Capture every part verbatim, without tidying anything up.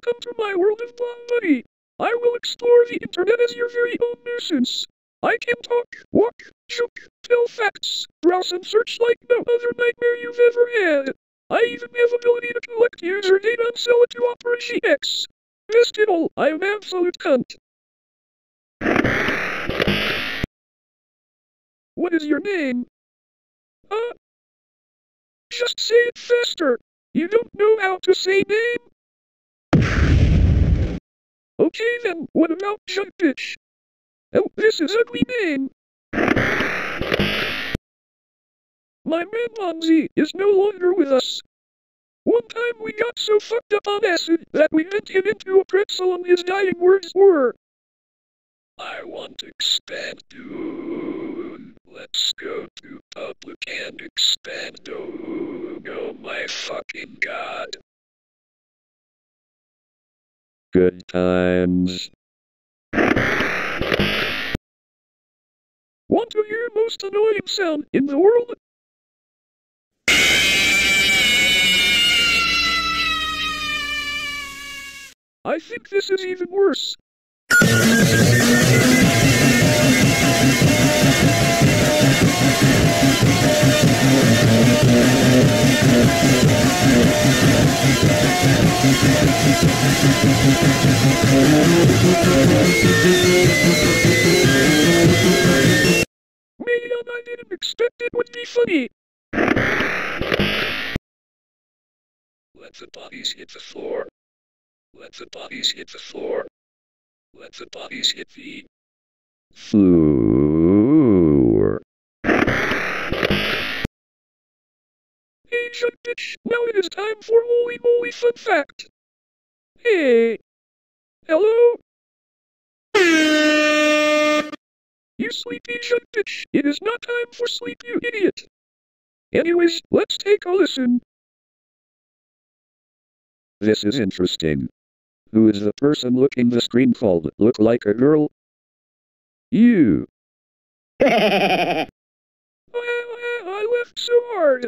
Welcome to my world of BlobKill. I will explore the internet as your very own nuisance. I can talk, walk, joke, tell facts, browse and search like no other nightmare you've ever had. I even have ability to collect user data and sell it to Operation X. Best it all, I am absolute cunt. What is your name? Uh, just say it faster. You don't know how to say name? Okay then, what about junk bitch? Oh, this is ugly name. My man Monzy is no longer with us. One time we got so fucked up on acid that we bent him into a pretzel and his dying words were, I want to expand, dude. Let's go to public and expand, dude. Oh my fucking god. Good times. Want to hear most annoying sound in the world? I think this is even worse. Man, I didn't expect it would be funny. Let the bodies hit the floor. Let the bodies hit the floor. Let the bodies hit the floor. Hey, shut bitch, now it is time for holy moly fun fact. Hey. Hello? You sleepy shut bitch, it is not time for sleep, you idiot. Anyways, let's take a listen. This is interesting. Who is the person looking the screen called look like a girl? You. I laughed so hard.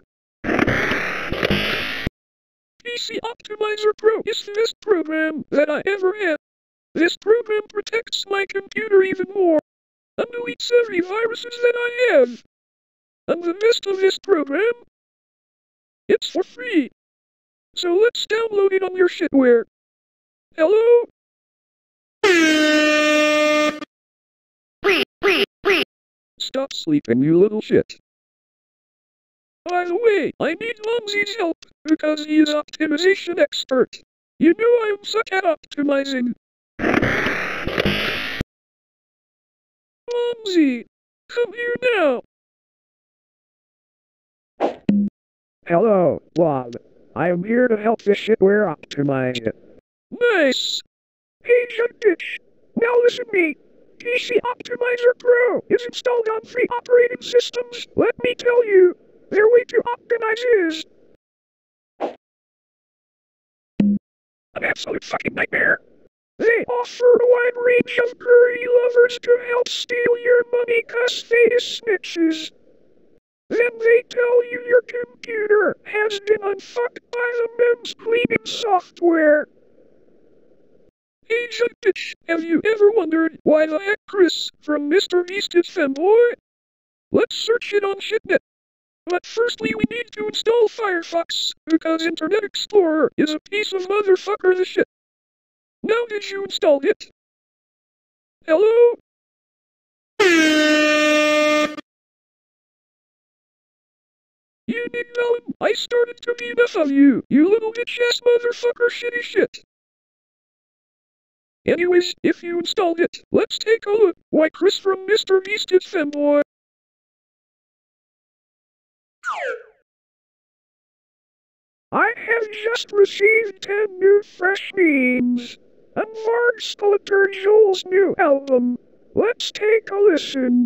P C Optimizer Pro is the best program that I ever had. This program protects my computer even more and deletes every viruses that I have. And the best of this program? It's for free. So let's download it on your shitware. Hello? Stop sleeping, you little shit. By the way, I need Monzy's help, because he is optimization expert. You know I'm suck at optimizing. Monzy, come here now. Hello, Blob. I am here to help this shitware optimize it. Nice. Hey, junk bitch. Now listen to me. P C Optimizer Pro is installed on free operating systems. Let me tell you, their way to optimize is an absolute fucking nightmare. They offer a wide range of curry lovers to help steal your money cause they is snitches. Then they tell you your computer has been unfucked by the men's cleaning software. Hey, junk bitch, have you ever wondered why the actress from Mister Beast is femboy? Let's search it on Shitnet. But firstly we need to install Firefox, because Internet Explorer is a piece of motherfucker the shit. Now did you install it? Hello? You big villain, I started to be enough of you, you little bitch-ass motherfucker shitty shit. Anyways, if you installed it, let's take a look why Chris from Mister Beast is femboy. I have just received ten new fresh memes, and Varg Skeletor Joel's new album. Let's take a listen.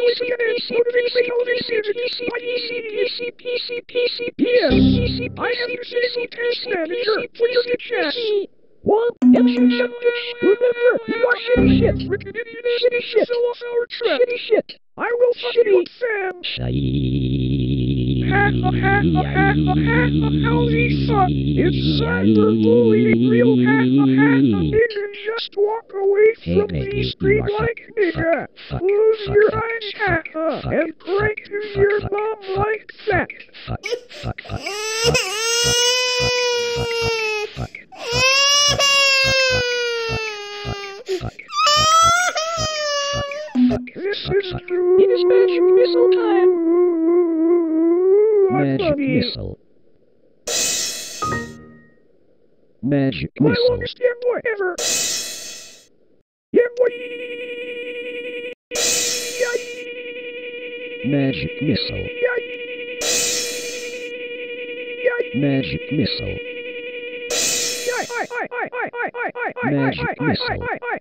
Yes, I am your single test manager for your chess. What? M C Chunkish, remember, you are shitty shit. Wicked idiot, Shitty shit. fell off our trap. Shitty shit. I will fuck you up, fam. Ha ha ha ha ha ha ha. Holy fuck. It's cyberbullying, real ha ha ha. Nigga, just walk away from me, scream like nigga. Close your eyes, ha ha, and pray to your mom like that. Fuck, fuck, fuck, fuck, fuck, fuck, fuck, This is true. It is magic missile time. Magic missile. Magic My missile. longest young boy ever. Young boy. Magic missile. Magic missile. Magic missile.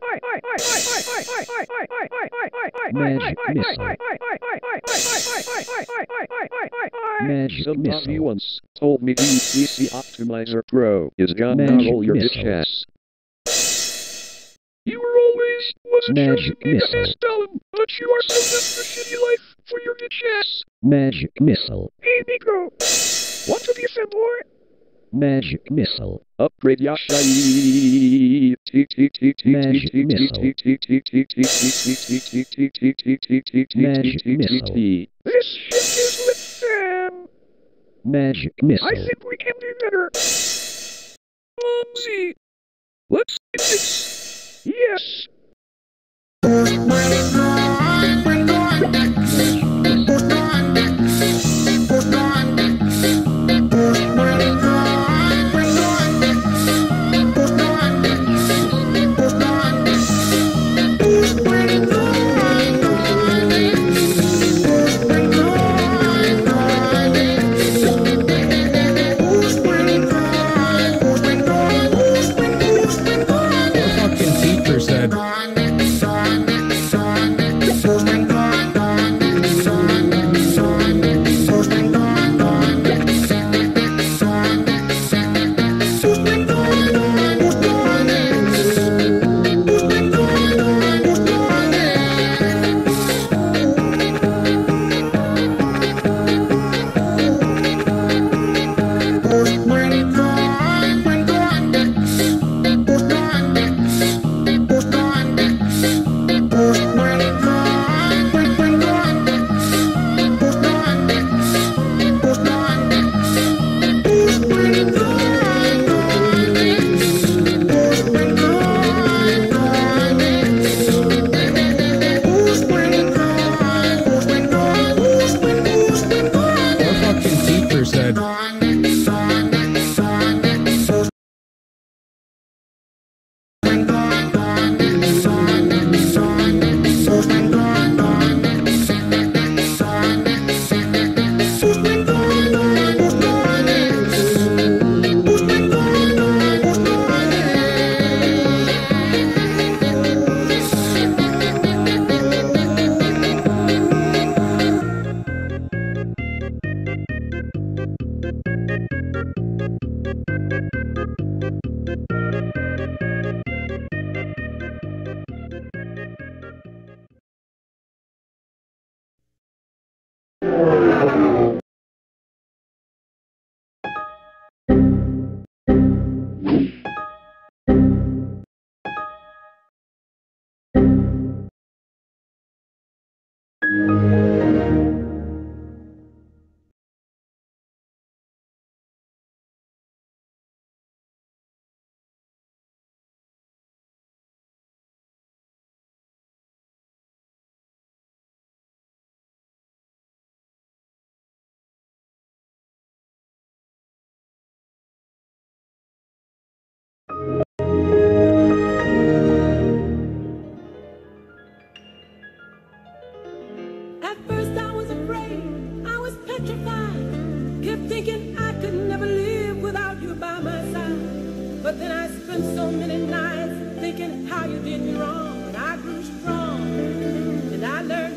Magic missile. Magic Somebody missile. once told me the P C Optimizer Pro is gonna Magic roll your bitch missile. ass. You were always was a Magic chosen nigga missile. ass Stalin, but you are so left for shitty life for your bitch ass. Magic missile. Hey Nico, want to be a fanboy? Magic missile. Upgrade Yashai. Magic missile. Magic missile. This shit is lit, fam. Magic I missile. think we can do better. Mumsy, let's get this. Yes. But then I spent so many nights thinking how you did me wrong. And I grew strong, and I learned